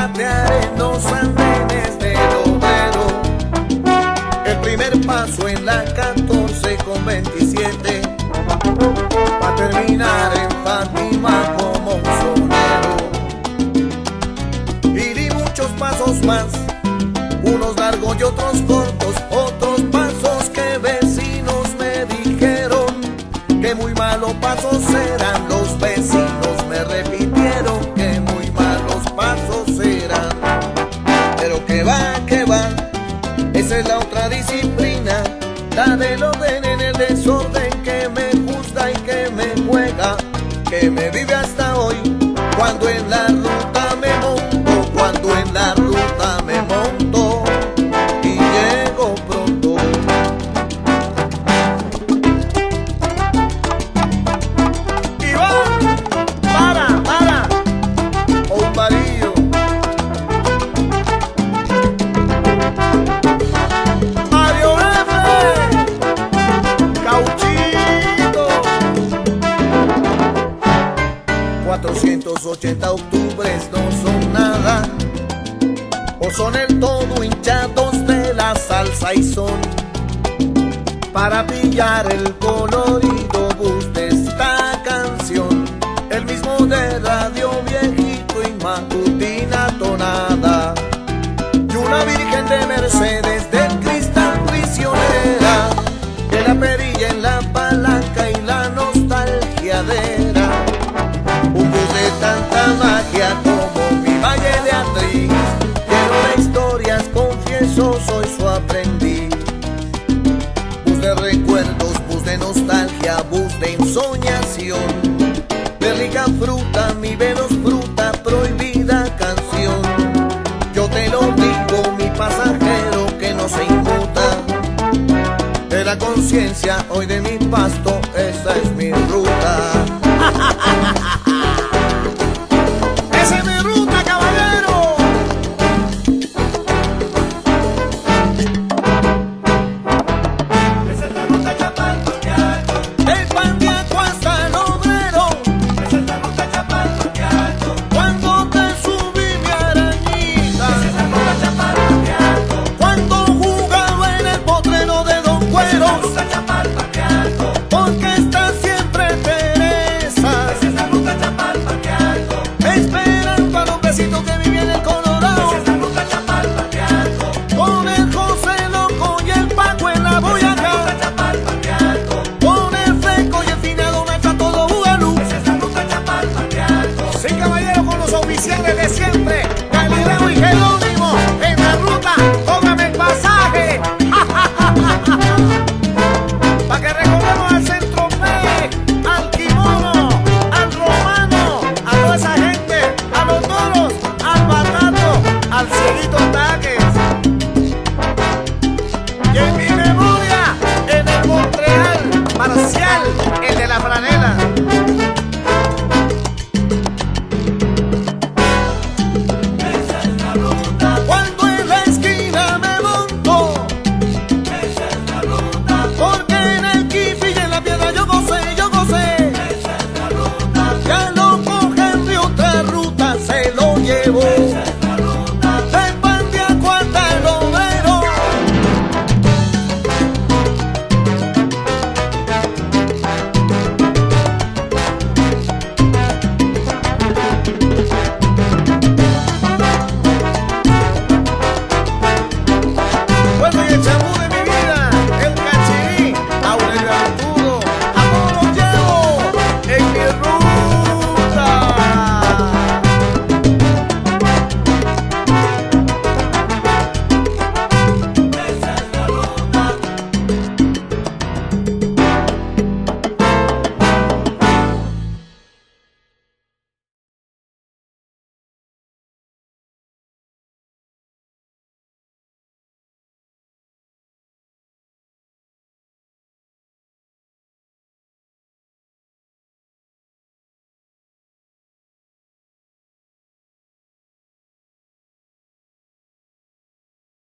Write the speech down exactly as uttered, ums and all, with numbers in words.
te haré los andenes del obrero. El primer paso en la catorce con veintisiete, pa' terminar en Fátima como un sonero. Y di muchos pasos más, unos largos y otros cortos, otros pasos que vecinos me dijeron que muy malos pasos eran. Los vecinos me repitieron que muy malos pasos eran. Pero que va, que va, esa es la otra disciplina, la del orden en el desorden, que me gusta y que me juega, que me vive hasta hoy. Cuando en la ruta me monto, cuando en la ruta me monto y llego pronto. Y va, para, para, un varillo. Mario F, Cauchito. cuatrocientos ochenta octubres no son nada, o son el todo hinchados de la salsa y son para pillar el colorido bus de esta canción, el mismo de radio viejito y matutina tonada, y una virgen de Mercedes del cristal prisionera, de la perilla en la palanca y la nostalgiadera. Un bus de tanta magia como mi Valle de Atriz, lleno de historias, confieso, soy su aprendiz. Bus de recuerdos, bus de nostalgia, bus de ensoñación, de rica fruta, mi veloz fruta, prohibida canción. Yo te lo digo, mi pasajero que no se inmuta, de la conciencia hoy de mi pasto, esa es mi ruta.